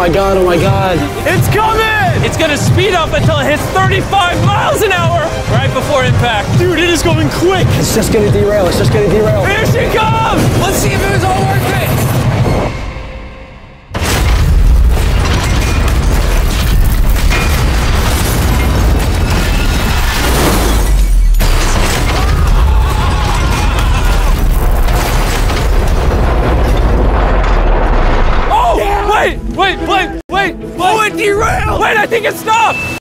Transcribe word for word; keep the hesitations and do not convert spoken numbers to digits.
my god, oh my god. It's coming! It's gonna speed up until it hits thirty-five miles an hour right before impact. Dude, it is going quick. It's just gonna derail, it's just gonna derail. Here she comes! Let's see if it was all worth it. Wait, wait, wait, wait, wait. Oh, it derailed! Wait, I think it stopped!